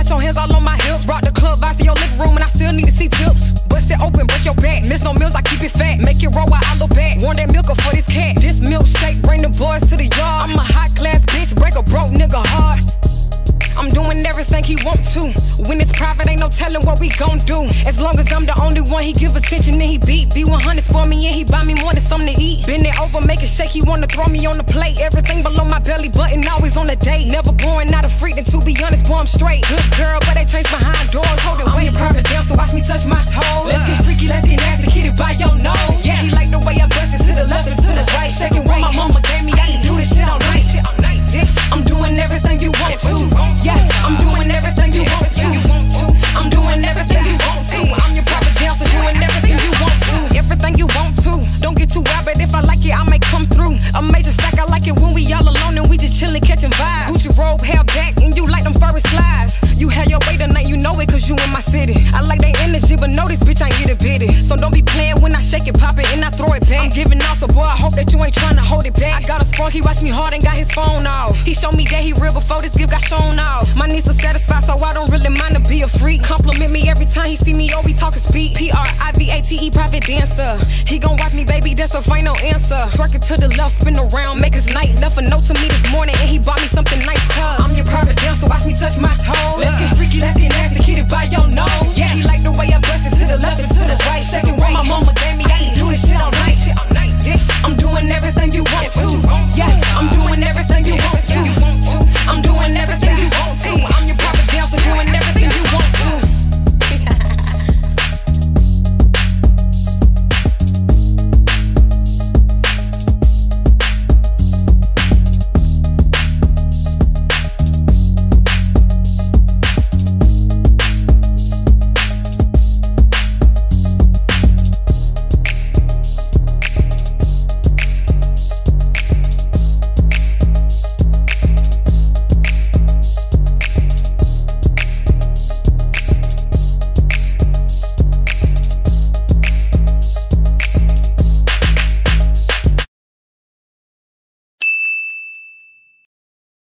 Put your hands all on my hips. Brought the club out to your living room and I still need to see tips. Bust it open, break your back. Miss no meals, I keep it fat. Make it roll while I look back. Want that milk for this cat. This milkshake, bring the boys to the yard. I'm a high class bitch, break a broke nigga heart. I'm doing everything he want to. When it's private, ain't no telling what we gon' do. As long as I'm the only one, he give attention and he beat. B100 for me and he buy me more than something to eat. Bend it over, make it shake, he wanna throw me on the plate. Everything below my belly button, always on a date. Never born, not a freak, and to be honest, boy, I'm straight. Good girl, but they chase behind doors, holding weight. I'm your private dancer, watch me touch my toes. Let's get freaky, let's get nasty, hit it by your nose. Yeah, he like the way I bust it to the left and to the right. Shaking what my mama gave me, I can do this shit all night. I'm doing everything you want to. Yeah, I'm doing everything you want to. I'm doing everything you want to. I'm your private dancer, doing everything you want to. Everything you want to. Don't get too wild, but if I like it, I may come through. A major fact, I like it when we all alone and we just chillin', catching vibes. Gucci robe, hair back, and you like them furry slides. You had your way tonight, you know it, cause you in my city. I like that energy, but know this bitch ain't itty bitty. So don't be playing when I shake it, pop it, and I throw it back. I'm giving off, so boy, I hope that you ain't tryna hold it back. I got a spark, he watched me hard and got his phone off. He showed me that he real before this gift got shown off. My needs are satisfied, so I don't really mind to be a freak. Compliment me every time he see me, oh, we talking speak. P-R-I-V-A-T-E, private dancer. He gon' watch me, baby, that's a final answer. Twerk it to the left, spin around, make his night. Left a note to me this morning, and he bought me something nice, cuz I'm your